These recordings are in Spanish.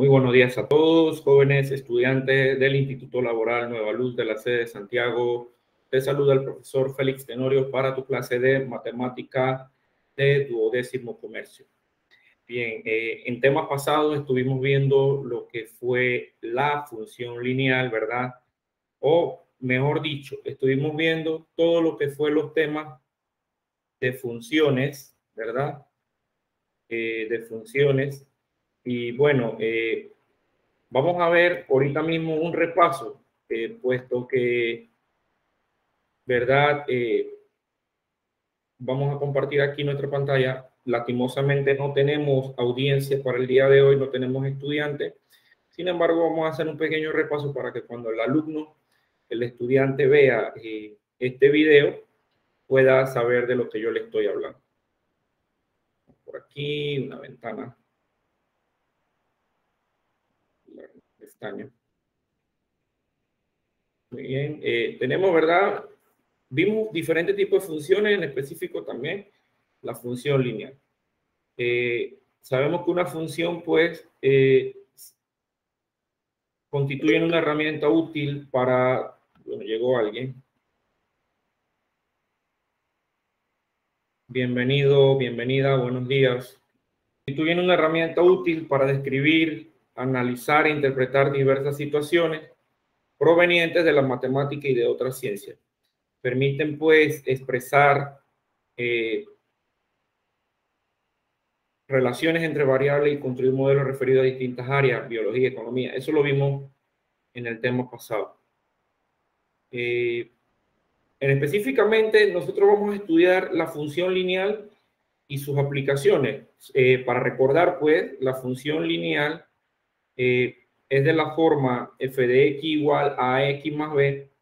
buenos días a todos, jóvenes estudiantes del Instituto Laboral Nueva Luz de la sede de Santiago. Te saluda el profesor Félix Tenorio para tu clase de matemática de 12º comercio. Bien, en temas pasados estuvimos viendo lo que fue la función lineal, ¿verdad? O mejor dicho, estuvimos viendo todo lo que fue los temas de funciones, ¿verdad? De funciones. Y bueno, vamos a ver ahorita mismo un repaso, puesto que, ¿verdad? Vamos a compartir aquí nuestra pantalla. Lastimosamente no tenemos audiencia para el día de hoy, no tenemos estudiantes. Sin embargo, vamos a hacer un pequeño repaso para que cuando el alumno, el estudiante vea este video, pueda saber de lo que yo le estoy hablando. Por aquí, una ventana. Pestaña. Muy bien. Tenemos, ¿verdad? Vimos diferentes tipos de funciones, en específico también la función lineal. Sabemos que una función, pues, constituye una herramienta útil para... Bueno, llegó alguien. Bienvenido, bienvenida, buenos días. Constituyen una herramienta útil para describir, analizar e interpretar diversas situaciones provenientes de la matemática y de otras ciencias. Permiten, pues, expresar relaciones entre variables y construir modelos referidos a distintas áreas, biología, economía. Eso lo vimos en el tema pasado. Específicamente, nosotros vamos a estudiar la función lineal y sus aplicaciones. Para recordar, pues, la función lineal es de la forma f de x igual a x más b,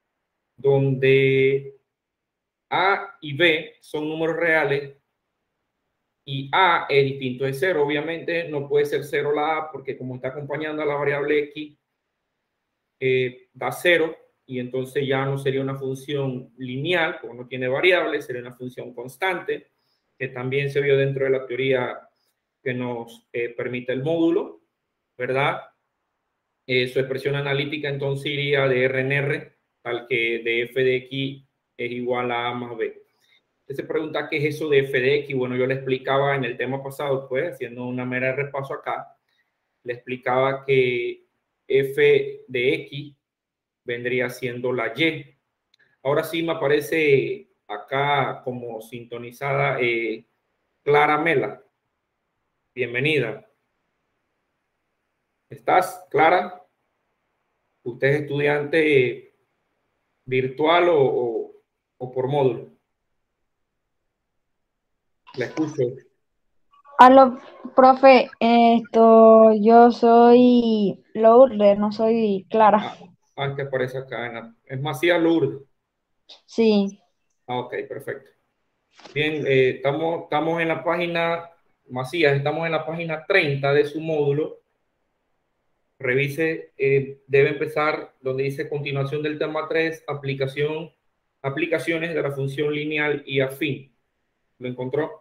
donde a y b son números reales y a es distinto de 0. Obviamente no puede ser 0 la a porque como está acompañando a la variable x, da 0 y entonces ya no sería una función lineal, como no tiene variables, sería una función constante, que también se vio dentro de la teoría que nos permite el módulo, ¿verdad? Su expresión analítica entonces iría de R en R, tal que de f de x es igual a más b. Usted se pregunta qué es eso de f de x. Bueno, yo le explicaba en el tema pasado, pues, haciendo una mera repaso acá, le explicaba que f de x vendría siendo la y. Ahora sí me aparece acá como sintonizada Clara Mela. Bienvenida. ¿Estás, Clara? ¿Usted es estudiante virtual o por módulo? La escucho. Aló, profe, yo soy Lourdes, no soy Clara. Que aparece acá. Es Macías Lourdes. Sí. Ok, perfecto. Bien, estamos en la página, Macías, estamos en la página 30 de su módulo. Revise, debe empezar donde dice continuación del tema 3, aplicaciones de la función lineal y afín. ¿Lo encontró?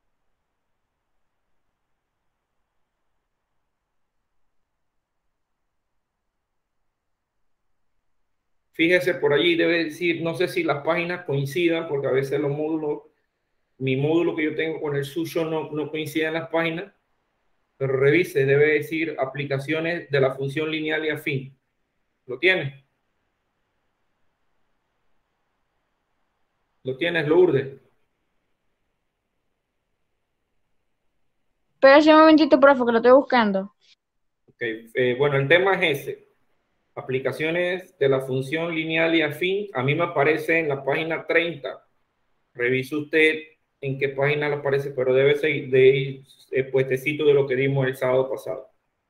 Fíjese por allí, debe decir, no sé si las páginas coincidan, porque a veces los módulos, mi módulo que yo tengo con el suyo no coinciden las páginas, pero revise, debe decir aplicaciones de la función lineal y afín. ¿Lo tiene? ¿Lo tienes, Lourdes? Espera un momentito, profe, que lo estoy buscando. Okay. Bueno, el tema es ese. Aplicaciones de la función lineal y afín. A mí me aparece en la página 30. Revise usted en qué página le aparece, pero debe ser de ir puestecito de lo que dimos el sábado pasado.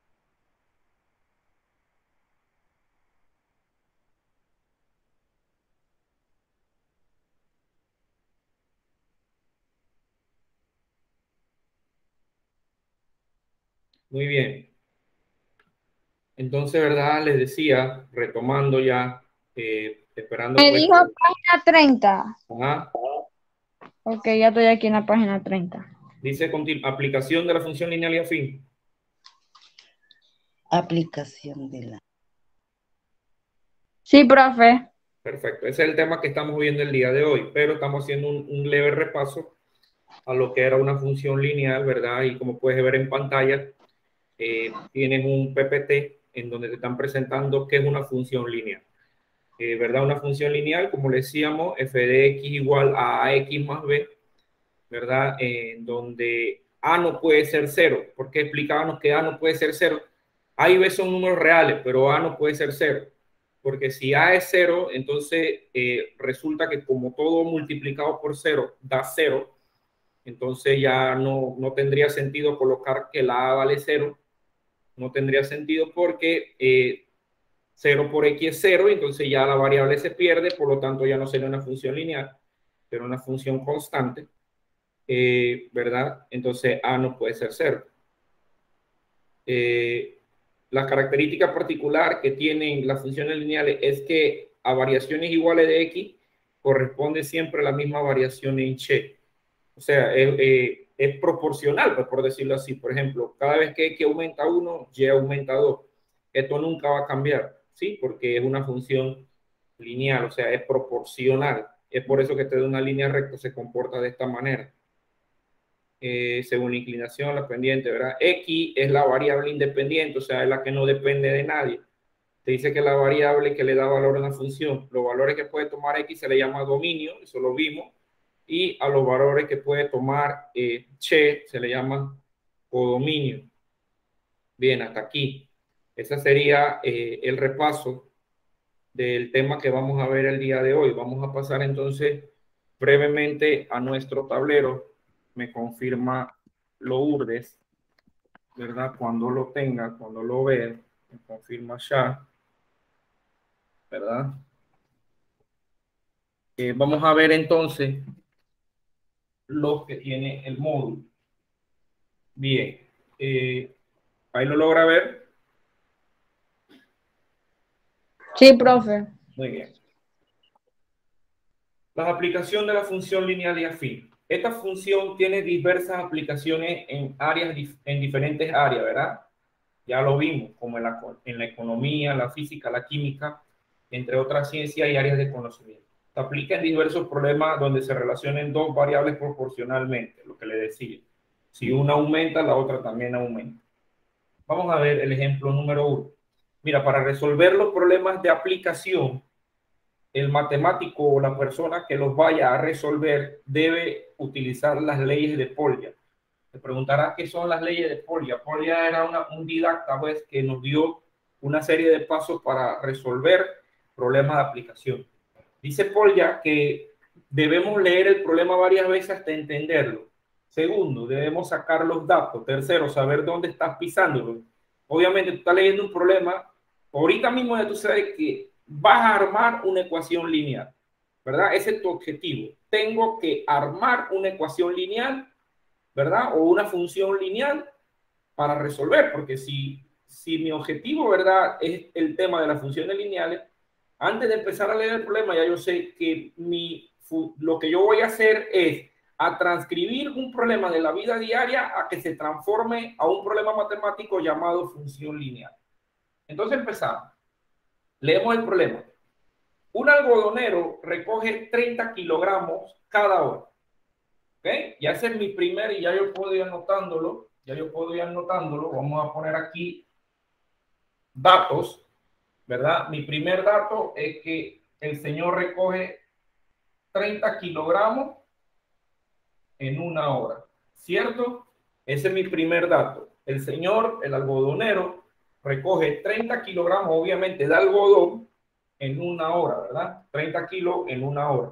Muy bien. Entonces, ¿verdad? Les decía, retomando ya, esperando Me pues. dijo página 30. Ajá. Ok, ya estoy aquí en la página 30. Dice aplicación de la función lineal y afín. Aplicación de la. Sí, profe. Perfecto. Ese es el tema que estamos viendo el día de hoy, pero estamos haciendo un leve repaso a lo que era una función lineal, ¿verdad? Y como puedes ver en pantalla, tienes un PPT en donde te están presentando qué es una función lineal. ¿Verdad? Una función lineal, como le decíamos, f de x igual a ax más b, ¿verdad? En donde a no puede ser cero. ¿Por qué explicábamos que a no puede ser cero? A y b son números reales, pero a no puede ser cero. Porque si a es cero, entonces resulta que como todo multiplicado por cero da cero, entonces ya no tendría sentido colocar que la a vale cero. No tendría sentido porque 0 por x es 0, entonces ya la variable se pierde, por lo tanto ya no sería una función lineal, pero una función constante, ¿verdad? Entonces a no puede ser 0. La característica particular que tienen las funciones lineales es que a variaciones iguales de x corresponde siempre la misma variación en y. O sea, es proporcional, pues, por decirlo así. Por ejemplo, cada vez que x aumenta 1, y aumenta 2. Esto nunca va a cambiar, ¿sí? Porque es una función lineal, o sea, es proporcional. Es por eso que te da una línea recta, se comporta de esta manera. Según la inclinación, la pendiente, ¿verdad? X es la variable independiente, o sea, es la que no depende de nadie. Te dice que la variable que le da valor a una función, los valores que puede tomar X se le llama dominio, eso lo vimos, y a los valores que puede tomar che se le llama codominio. Bien, hasta aquí. Ese sería el repaso del tema que vamos a ver el día de hoy. Vamos a pasar entonces brevemente a nuestro tablero. Me confirma Lourdes, ¿verdad? Cuando lo tenga, cuando lo vea, me confirma ya, ¿verdad? Vamos a ver entonces lo que tiene el módulo. Bien, ahí lo logra ver. Sí, profe. Muy bien. La aplicación de la función lineal y afín. Esta función tiene diversas aplicaciones en áreas, en diferentes áreas, ¿verdad? Ya lo vimos, como en la economía, la física, la química, entre otras ciencias y áreas de conocimiento. Se aplica en diversos problemas donde se relacionen dos variables proporcionalmente, lo que le decía. Si una aumenta, la otra también aumenta. Vamos a ver el ejemplo número 1. Mira, para resolver los problemas de aplicación, el matemático o la persona que los vaya a resolver debe utilizar las leyes de Polya. Te preguntarás qué son las leyes de Polya. Polya era un didacta, pues, que nos dio una serie de pasos para resolver problemas de aplicación. Dice Polya que debemos leer el problema varias veces hasta entenderlo. Segundo, debemos sacar los datos. Tercero, saber dónde estás pisándolo. Obviamente, tú estás leyendo un problema, ahorita mismo ya tú sabes que vas a armar una ecuación lineal, ¿verdad? Ese es tu objetivo. Tengo que armar una ecuación lineal, ¿verdad? O una función lineal para resolver, porque si mi objetivo, ¿verdad?, es el tema de las funciones lineales, antes de empezar a leer el problema, ya yo sé que lo que yo voy a hacer es a transcribir un problema de la vida diaria a que se transforme a un problema matemático llamado función lineal. Entonces empezamos. Leemos el problema. Un algodonero recoge 30 kilogramos cada hora. ¿Ok? Ya ese es mi primer, y ya yo puedo ir anotándolo. Vamos a poner aquí datos, ¿verdad? Mi primer dato es que el señor recoge 30 kilogramos en una hora, ¿cierto? Ese es mi primer dato. El señor, el algodonero, recoge 30 kilogramos, obviamente, de algodón en una hora, ¿verdad? 30 kilos en una hora.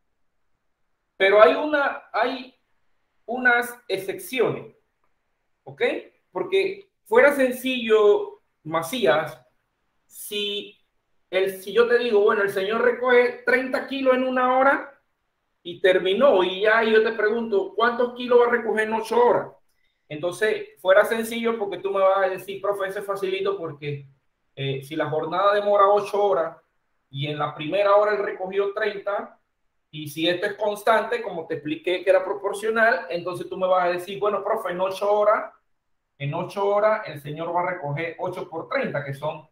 Pero hay unas excepciones, ¿ok? Porque fuera sencillo, Macías, si yo te digo, bueno, el señor recoge 30 kilos en una hora y terminó, y ya yo te pregunto, ¿cuántos kilos va a recoger en 8 horas? Entonces, fuera sencillo porque tú me vas a decir, profe, ese facilito porque si la jornada demora 8 horas y en la primera hora él recogió 30, y si esto es constante, como te expliqué que era proporcional, entonces tú me vas a decir, bueno, profe, en 8 horas en 8 horas el señor va a recoger 8 por 30, que son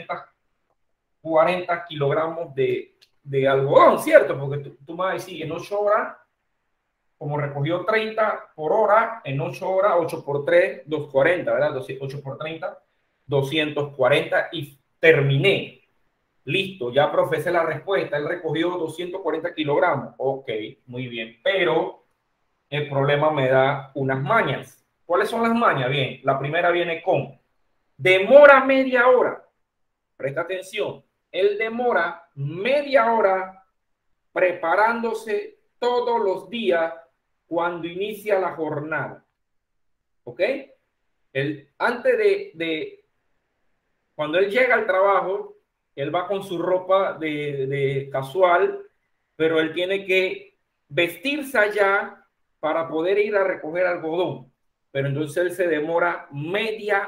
240 kilogramos de algodón, ¿cierto? Porque tú me vas a decir, en 8 horas, como recogió 30 por hora, en 8 horas, 8 por 3, 240, ¿verdad? 8 por 30, 240 y terminé. Listo, ya profesé la respuesta. Él recogió 240 kilogramos. Ok, muy bien. Pero el problema me da unas mañas. ¿Cuáles son las mañas? Bien, la primera viene con demora media hora. Presta atención. Él demora media hora preparándose todos los días cuando inicia la jornada. ¿Ok? Antes cuando él llega al trabajo, él va con su ropa de casual, pero él tiene que vestirse allá para poder ir a recoger algodón. Pero entonces él se demora media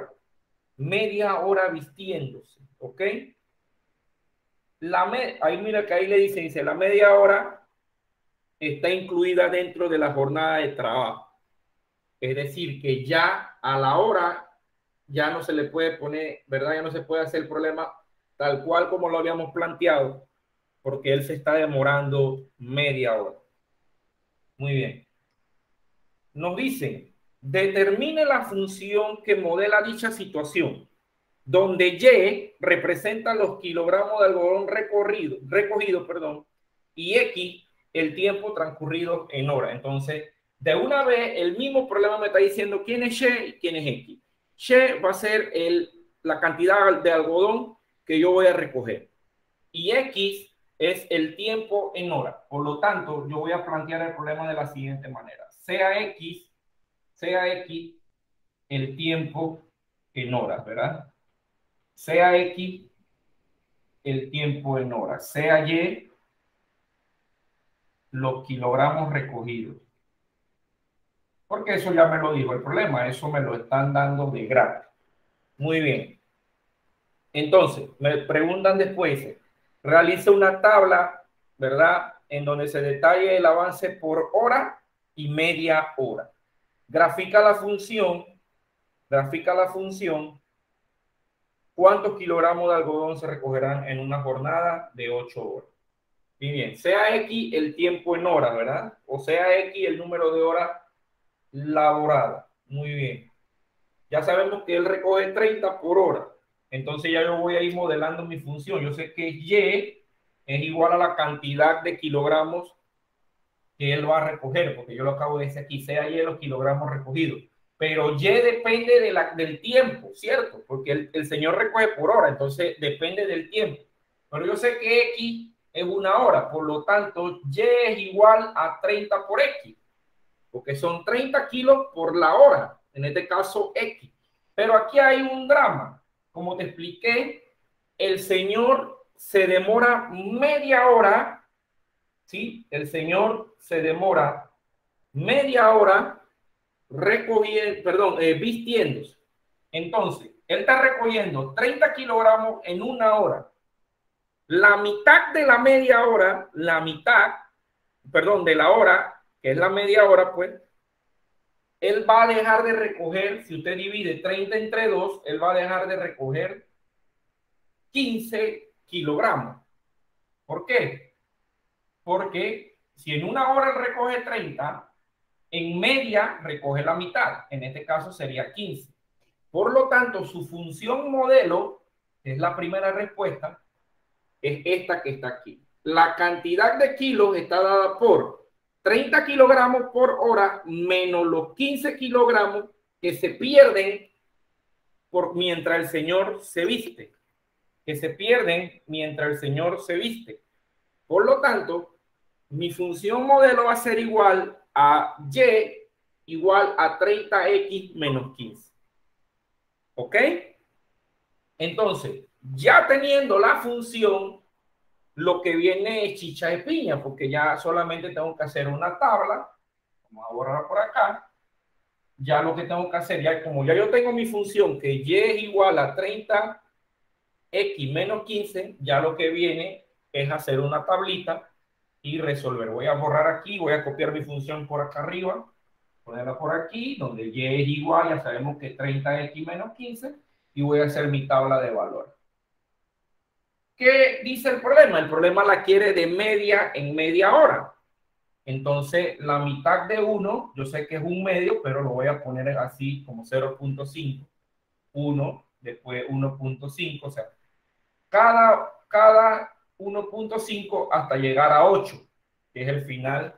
hora vistiéndose, ¿ok? Ahí mira que ahí le dice, la media hora está incluida dentro de la jornada de trabajo. Es decir, que ya a la hora ya no se le puede poner, ¿verdad? Ya no se puede hacer el problema tal cual como lo habíamos planteado, porque él se está demorando media hora. Muy bien. Nos dicen, determine la función que modela dicha situación, donde Y representa los kilogramos de algodón recogido, y X el tiempo transcurrido en hora. Entonces, de una vez, el mismo problema me está diciendo quién es Y y quién es X. Y va a ser la cantidad de algodón que yo voy a recoger. Y X es el tiempo en hora. Por lo tanto, yo voy a plantear el problema de la siguiente manera. Sea X el tiempo en horas, ¿verdad? Sea X el tiempo en horas. Sea Y los kilogramos recogidos. Porque eso ya me lo dijo el problema. Eso me lo están dando de gratis. Muy bien. Entonces, me preguntan después, realiza una tabla, ¿verdad? En donde se detalle el avance por hora y media hora. Grafica la función, cuántos kilogramos de algodón se recogerán en una jornada de 8 horas. Y bien, sea X el tiempo en horas, ¿verdad? O sea X el número de horas laboradas. Muy bien. Ya sabemos que él recoge 30 por hora. Entonces ya yo voy a ir modelando mi función. Yo sé que Y es igual a la cantidad de kilogramos que él va a recoger, porque yo lo acabo de decir aquí, sea Y los kilogramos recogidos. Pero Y depende del tiempo, ¿cierto? Porque el señor recoge por hora, entonces depende del tiempo. Pero yo sé que X es una hora, por lo tanto, Y es igual a 30 por X, porque son 30 kilos por la hora, en este caso X. Pero aquí hay un drama. Como te expliqué, el señor se demora media hora, ¿sí? El señor se demora media hora vistiéndose. Entonces, él está recogiendo 30 kilogramos en una hora. La mitad de la media hora, de la hora, que es la media hora, pues, él va a dejar de recoger, si usted divide 30 entre 2, él va a dejar de recoger 15 kilogramos. ¿Por qué? Porque si en una hora él recoge 30, en media recoge la mitad. En este caso sería 15. Por lo tanto, su función modelo, que es la primera respuesta, es esta que está aquí. La cantidad de kilos está dada por 30 kilogramos por hora menos los 15 kilogramos que se pierden mientras el señor se viste. Por lo tanto, mi función modelo va a ser igual a Y igual a 30X menos 15. ¿Ok? Entonces, ya teniendo la función, lo que viene es chicha de piña, porque ya solamente tengo que hacer una tabla. Vamos a borrar por acá. Ya lo que tengo que hacer, ya como ya yo tengo mi función, que Y es igual a 30X menos 15, ya lo que viene es hacer una tablita y resolver. Voy a borrar aquí, voy a copiar mi función por acá arriba. Ponerla por aquí, donde y es igual, ya sabemos que 30x menos 15, y voy a hacer mi tabla de valor. ¿Qué dice el problema? El problema la quiere de media en media hora. Entonces, la mitad de 1, yo sé que es un medio, pero lo voy a poner así como 0.5, 1, después 1.5, o sea, cada 1.5 hasta llegar a 8, que es el final,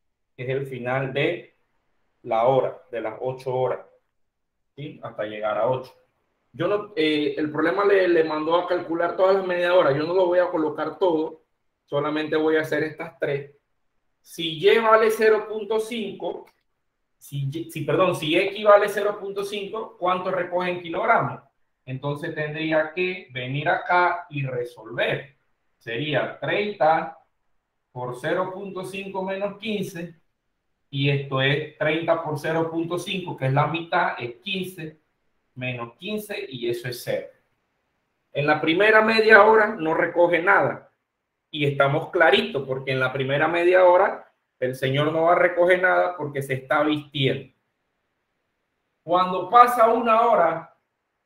de la hora, de las 8 horas, ¿sí? Hasta llegar a 8. Yo no, el problema le mandó a calcular todas las media hora. Yo no lo voy a colocar todo, solamente voy a hacer estas tres. Si Y vale 0.5, si X vale 0.5, ¿cuánto recoge en kilogramos? Entonces tendría que venir acá y resolver. Sería 30 por 0.5 menos 15, y esto es 30 por 0.5, que es la mitad, es 15, menos 15, y eso es 0. En la primera media hora no recoge nada, y estamos claritos, porque en la primera media hora el señor no va a recoger nada porque se está vistiendo. Cuando pasa una hora,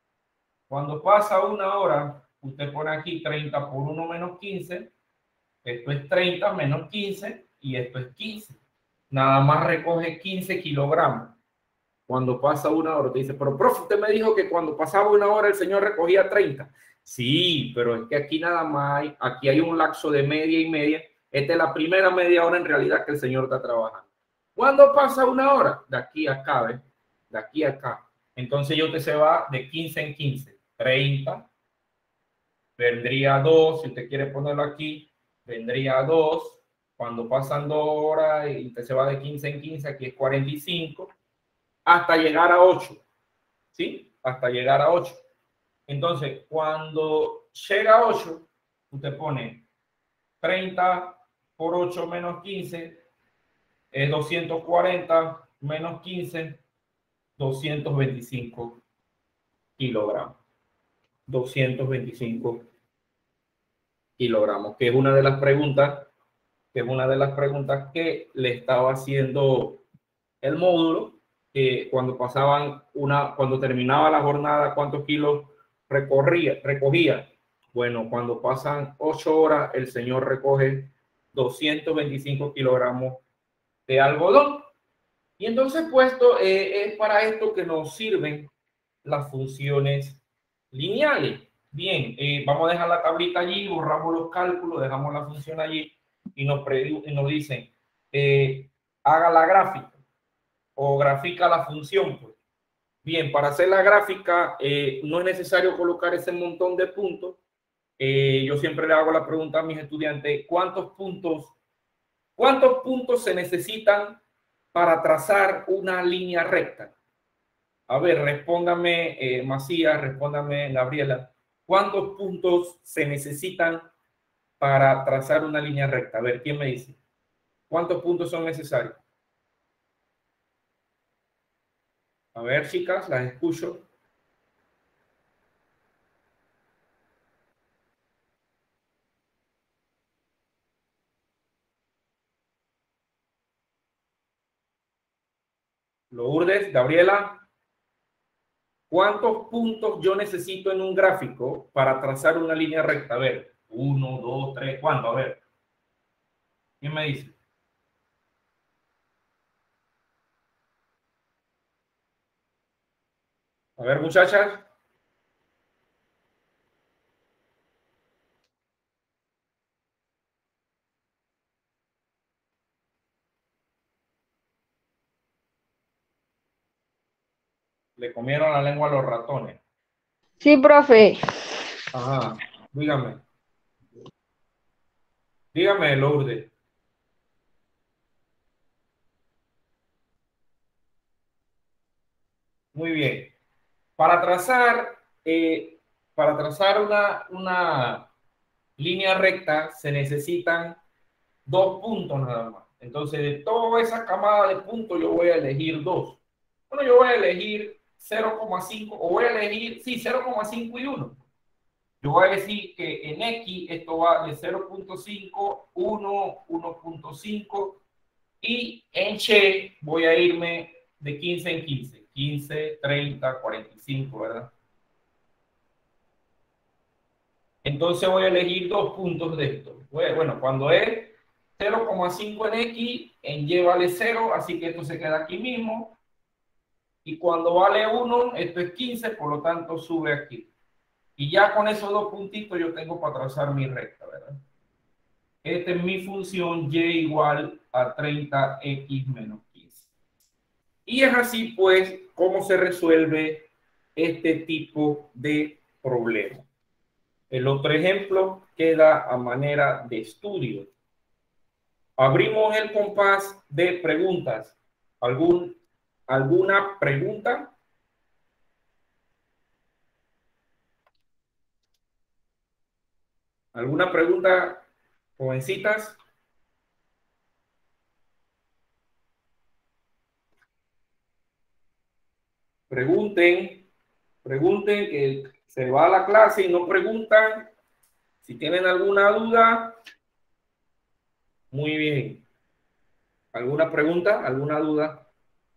usted pone aquí 30 por 1 menos 15, esto es 30 menos 15, y esto es 15. Nada más recoge 15 kilogramos. Cuando pasa una hora, te dice, pero profe, usted me dijo que cuando pasaba una hora el señor recogía 30. Sí, pero es que aquí nada más aquí hay un lapso de media y media. Esta es la primera media hora en realidad que el señor está trabajando. ¿Cuándo pasa una hora? De aquí a acá, ¿ves? De aquí a acá. Entonces yo te se va de 15 en 15. 30. Vendría 2, si usted quiere ponerlo aquí, vendría 2. Cuando pasan 2 horas y usted se va de 15 en 15, aquí es 45. Hasta llegar a 8, ¿sí? Hasta llegar a 8. Entonces, cuando llega a 8, usted pone 30 por 8 menos 15, es 240 menos 15, 225 kilogramos. 225 kilogramos, que es una de las preguntas, que le estaba haciendo el módulo. Cuando terminaba la jornada, ¿cuántos kilos recogía? Bueno, cuando pasan 8 horas, el señor recoge 225 kilogramos de algodón. Y entonces, puesto, es para esto que nos sirven las funciones lineales. Bien, vamos a dejar la tablita allí, borramos los cálculos, dejamos la función allí, y nos dicen, haga la gráfica o grafica la función, pues. Bien, para hacer la gráfica no es necesario colocar ese montón de puntos. Yo siempre le hago la pregunta a mis estudiantes, ¿cuántos puntos se necesitan para trazar una línea recta? A ver, respóndame Macías, respóndame Gabriela, ¿cuántos puntos se necesitan para trazar una línea recta? A ver, ¿quién me dice? ¿Cuántos puntos son necesarios? A ver, chicas, las escucho. Lourdes, Gabriela, ¿cuántos puntos yo necesito en un gráfico para trazar una línea recta? A ver, 1, 2, 3, ¿cuánto? A ver, ¿quién me dice? A ver, muchachas. Le comieron la lengua a los ratones. Sí, profe. Ajá, dígame. Dígame, Lourdes. Muy bien. Para trazar, una línea recta se necesitan 2 puntos nada más. Entonces, de toda esa camada de puntos, yo voy a elegir 2. Bueno, yo voy a elegir 0,5, o voy a elegir, sí, 0,5 y 1. Yo voy a decir que en X esto va de 0.5, 1, 1.5, y en Y voy a irme de 15 en 15. 15, 30, 45, ¿verdad? Entonces voy a elegir 2 puntos de esto. Bueno, cuando es 0,5 en X, en Y vale 0, así que esto se queda aquí mismo. Y cuando vale 1, esto es 15, por lo tanto sube aquí. Y ya con esos 2 puntitos yo tengo para trazar mi recta, ¿verdad? Esta es mi función y igual a 30x menos 15. Y es así, pues, cómo se resuelve este tipo de problema. El otro ejemplo queda a manera de estudio. Abrimos el compás de preguntas. ¿Alguna pregunta? ¿Alguna pregunta, jovencitas? Pregunten, pregunten, que se va a la clase y no preguntan. Si tienen alguna duda, muy bien. ¿Alguna pregunta? ¿Alguna duda?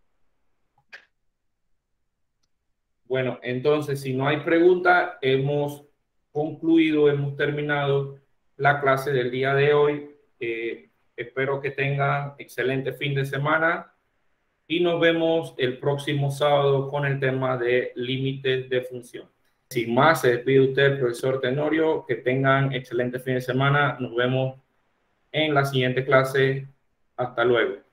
Bueno, entonces, si no hay pregunta, hemos concluido, hemos terminado la clase del día de hoy. Espero que tengan excelente fin de semana y nos vemos el próximo sábado con el tema de límites de función. Sin más, se despide usted, profesor Tenorio. Que tengan excelente fin de semana. Nos vemos en la siguiente clase. Hasta luego.